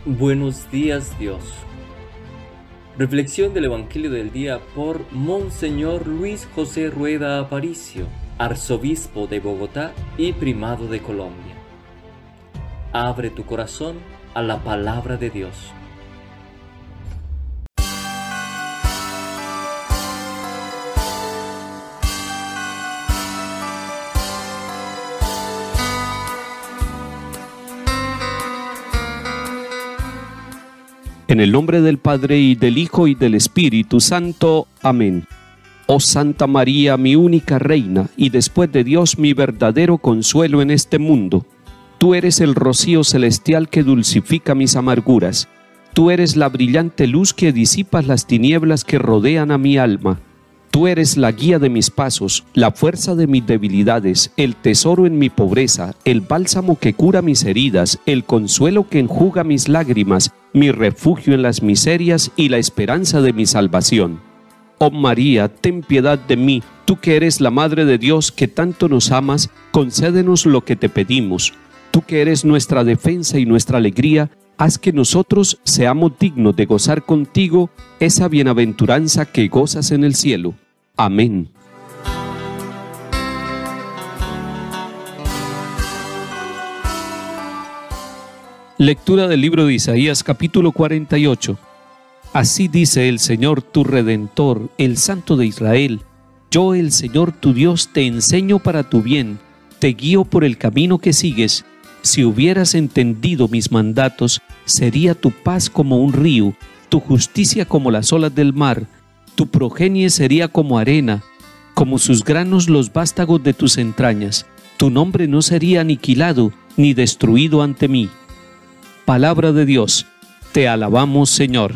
Buenos días, Dios. Reflexión del Evangelio del día por Monseñor Luis José Rueda Aparicio, arzobispo de Bogotá y primado de Colombia. Abre tu corazón a la palabra de Dios. En el nombre del Padre, y del Hijo, y del Espíritu Santo. Amén. Oh Santa María, mi única Reina, y después de Dios mi verdadero consuelo en este mundo. Tú eres el rocío celestial que dulcifica mis amarguras. Tú eres la brillante luz que disipa las tinieblas que rodean a mi alma. Tú eres la guía de mis pasos, la fuerza de mis debilidades, el tesoro en mi pobreza, el bálsamo que cura mis heridas, el consuelo que enjuga mis lágrimas, mi refugio en las miserias y la esperanza de mi salvación. Oh María, ten piedad de mí, tú que eres la Madre de Dios, que tanto nos amas, concédenos lo que te pedimos. Tú que eres nuestra defensa y nuestra alegría, haz que nosotros seamos dignos de gozar contigo esa bienaventuranza que gozas en el cielo. Amén. Lectura del libro de Isaías, capítulo 48. Así dice el Señor tu Redentor, el Santo de Israel: Yo, el Señor tu Dios, te enseño para tu bien, te guío por el camino que sigues. Si hubieras entendido mis mandatos, sería tu paz como un río, tu justicia como las olas del mar. Tu progenie sería como arena, como sus granos los vástagos de tus entrañas. Tu nombre no sería aniquilado ni destruido ante mí. Palabra de Dios. Te alabamos, Señor.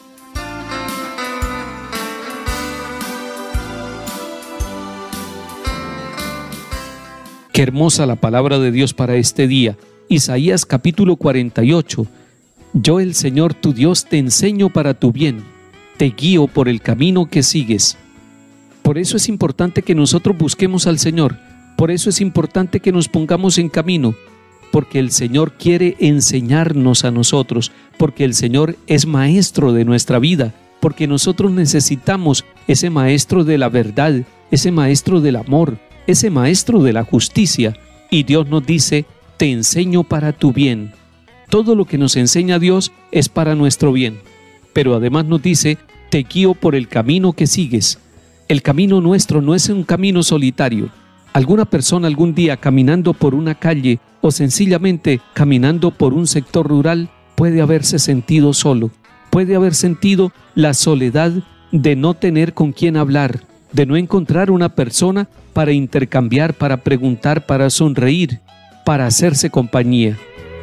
Qué hermosa la palabra de Dios para este día. Isaías capítulo 48. Yo, el Señor tu Dios, te enseño para tu bien, te guío por el camino que sigues. Por eso es importante que nosotros busquemos al Señor. Por eso es importante que nos pongamos en camino, porque el Señor quiere enseñarnos a nosotros, porque el Señor es maestro de nuestra vida, porque nosotros necesitamos ese maestro de la verdad, ese maestro del amor, ese maestro de la justicia. Y Dios nos dice: te enseño para tu bien. Todo lo que nos enseña Dios es para nuestro bien, pero además nos dice: te guío por el camino que sigues. El camino nuestro no es un camino solitario. Alguna persona algún día caminando por una calle o sencillamente caminando por un sector rural puede haberse sentido solo, puede haber sentido la soledad de no tener con quién hablar, de no encontrar una persona para intercambiar, para preguntar, para sonreír, para hacerse compañía.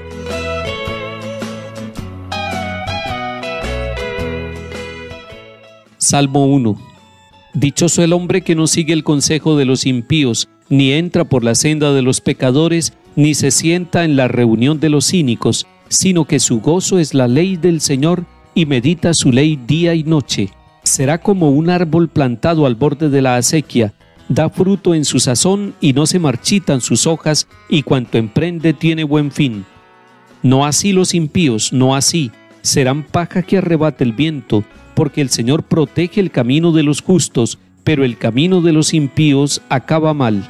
Salmo 1. Dichoso el hombre que no sigue el consejo de los impíos, ni entra por la senda de los pecadores, ni se sienta en la reunión de los cínicos, sino que su gozo es la ley del Señor, y medita su ley día y noche. Será como un árbol plantado al borde de la acequia, da fruto en su sazón y no se marchitan sus hojas, y cuanto emprende tiene buen fin. No así los impíos, no así, serán paja que arrebata el viento, porque el Señor protege el camino de los justos, pero el camino de los impíos acaba mal.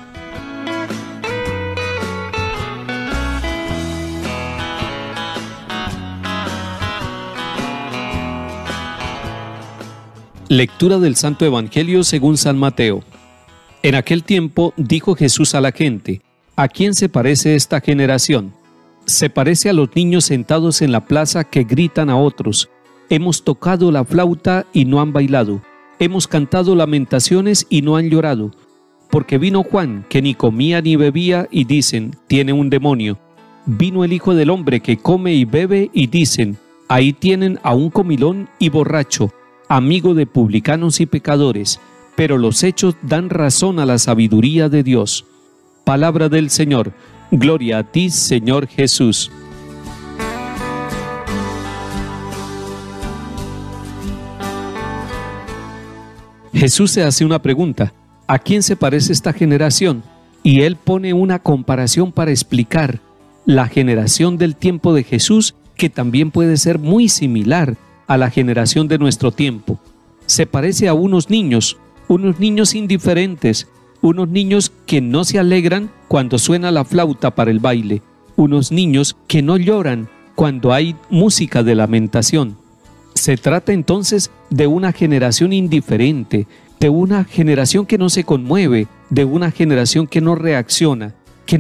Lectura del Santo Evangelio según San Mateo. En aquel tiempo dijo Jesús a la gente: ¿a quién se parece esta generación? Se parece a los niños sentados en la plaza que gritan a otros: hemos tocado la flauta y no han bailado, hemos cantado lamentaciones y no han llorado. Porque vino Juan, que ni comía ni bebía, y dicen: tiene un demonio. Vino el Hijo del Hombre, que come y bebe, y dicen: ahí tienen a un comilón y borracho, amigo de publicanos y pecadores. Pero los hechos dan razón a la sabiduría de Dios. Palabra del Señor. Gloria a ti, Señor Jesús. Jesús se hace una pregunta: ¿a quién se parece esta generación? Y él pone una comparación para explicar la generación del tiempo de Jesús que también puede ser muy similar a la generación de nuestro tiempo. Se parece a unos niños indiferentes, unos niños que no se alegran cuando suena la flauta para el baile, unos niños que no lloran cuando hay música de lamentación. Se trata entonces de una generación indiferente, de una generación que no se conmueve, de una generación que no reacciona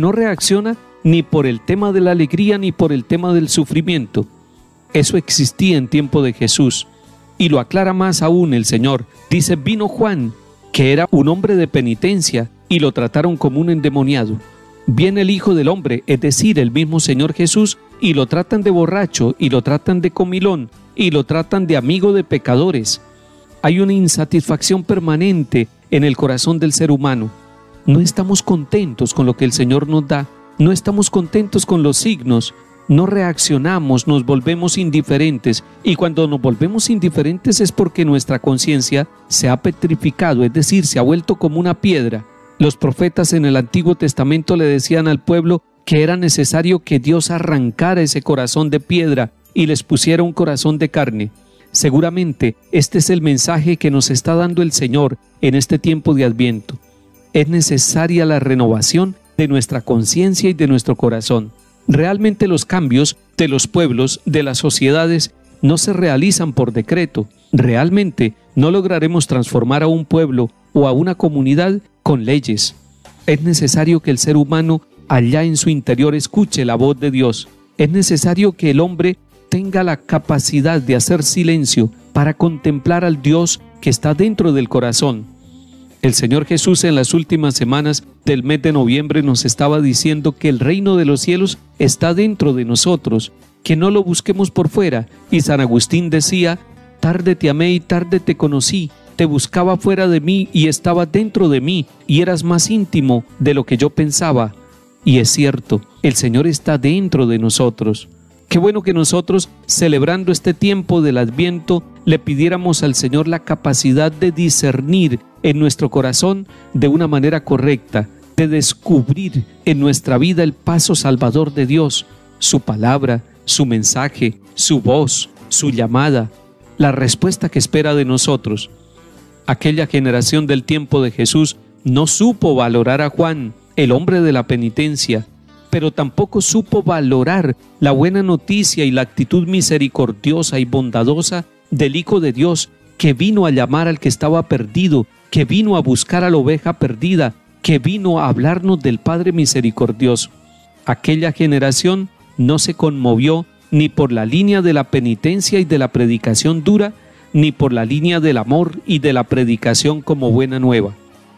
ni por el tema de la alegría ni por el tema del sufrimiento. Eso existía en tiempo de Jesús, y lo aclara más aún el Señor. Dice, vino Juan, que era un hombre de penitencia, y lo trataron como un endemoniado. Viene el Hijo del Hombre, es decir, el mismo Señor Jesús, y lo tratan de borracho, y lo tratan de comilón, y lo tratan de amigo de pecadores. Hay una insatisfacción permanente en el corazón del ser humano. No estamos contentos con lo que el Señor nos da, no estamos contentos con los signos, no reaccionamos, nos volvemos indiferentes, y cuando nos volvemos indiferentes es porque nuestra conciencia se ha petrificado, es decir, se ha vuelto como una piedra. Los profetas en el Antiguo Testamento le decían al pueblo que era necesario que Dios arrancara ese corazón de piedra y les pusiera un corazón de carne. Seguramente este es el mensaje que nos está dando el Señor en este tiempo de Adviento. Es necesaria la renovación de nuestra conciencia y de nuestro corazón. Realmente los cambios de los pueblos, de las sociedades, no se realizan por decreto. Realmente no lograremos transformar a un pueblo o a una comunidad con leyes. Es necesario que el ser humano allá en su interior escuche la voz de Dios. Es necesario que el hombre tenga la capacidad de hacer silencio para contemplar al Dios que está dentro del corazón. El Señor Jesús en las últimas semanas del mes de noviembre nos estaba diciendo que el reino de los cielos está dentro de nosotros, que no lo busquemos por fuera. Y San Agustín decía, tarde te amé y tarde te conocí, te buscaba fuera de mí y estaba dentro de mí, y eras más íntimo de lo que yo pensaba. Y es cierto, el Señor está dentro de nosotros. Qué bueno que nosotros, celebrando este tiempo del Adviento, le pidiéramos al Señor la capacidad de discernir en nuestro corazón de una manera correcta, de descubrir en nuestra vida el paso salvador de Dios, su palabra, su mensaje, su voz, su llamada, la respuesta que espera de nosotros. Aquella generación del tiempo de Jesús no supo valorar a Juan, el hombre de la penitencia, pero tampoco supo valorar la buena noticia y la actitud misericordiosa y bondadosa del Hijo de Dios, que vino a llamar al que estaba perdido, que vino a buscar a la oveja perdida, que vino a hablarnos del Padre misericordioso. Aquella generación no se conmovió ni por la línea de la penitencia y de la predicación dura, ni por la línea del amor y de la predicación como buena nueva.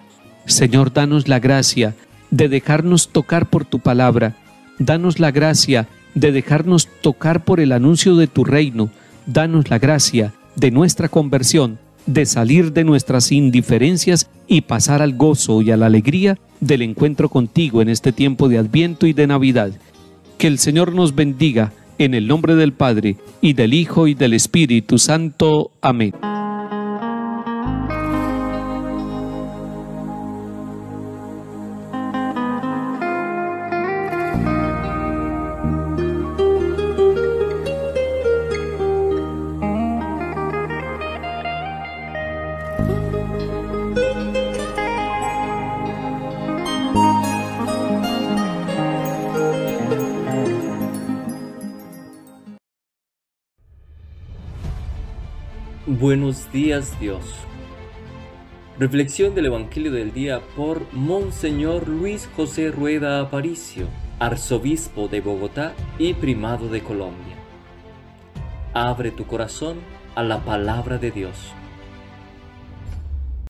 Señor, danos la gracia de dejarnos tocar por tu palabra. Danos la gracia de dejarnos tocar por el anuncio de tu reino. Danos la gracia de nuestra conversión, de salir de nuestras indiferencias y pasar al gozo y a la alegría del encuentro contigo en este tiempo de Adviento y de Navidad. Que el Señor nos bendiga en el nombre del Padre, y del Hijo, y del Espíritu Santo. Amén. Buenos días, Dios. Reflexión del Evangelio del día por Monseñor Luis José Rueda Aparicio, arzobispo de Bogotá y primado de Colombia. Abre tu corazón a la palabra de Dios.